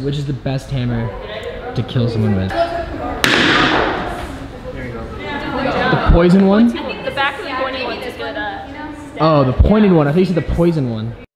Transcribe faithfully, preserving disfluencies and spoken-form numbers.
which is the best hammer to kill someone with? There you go. The poison one? I think the back of the pointed one is good. Uh, Oh, the pointed one. I think you said the poison one.